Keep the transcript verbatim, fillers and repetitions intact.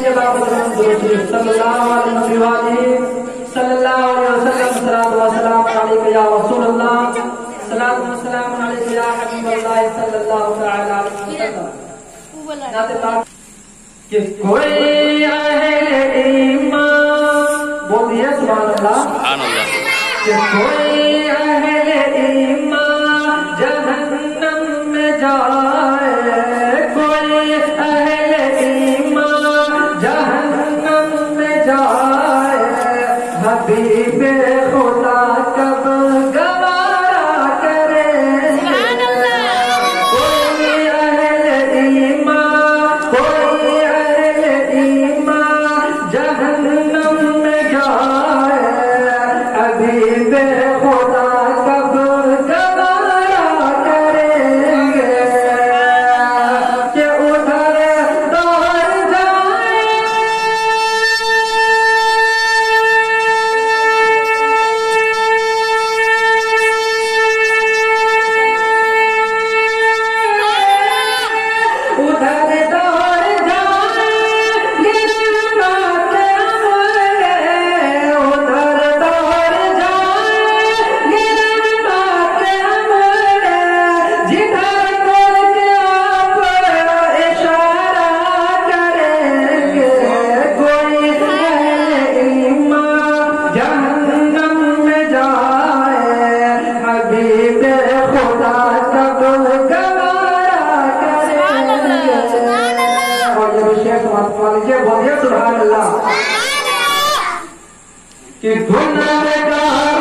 कि कोई अहले ईमान बोलिए सुभान अल्लाह कि कोई अहले ईमान जहन्नम में जाए, कोई अहले ईमान जहन्नम में जाए, हबीबे खुदा कब गवारा करेंगे। कोई अहले ईमान कोई अहले ईमान जहन्नम में जाए, हबीबे खुदा कब गवारा करेंगे। कि उधर दौड़ जाए उधर दौड़ जाए गिरना के अमरे, उधर दौड़ जाए गिरना के अमरे, जिधर करके आप इशारा करेंगे। कोई अहले ईमान जहन्नम में जाए, हबीबे खुदा कब गवारा करेंगे। और जब शेख लीजिए बोलिए सुभान अल्लाह कि गुनहगार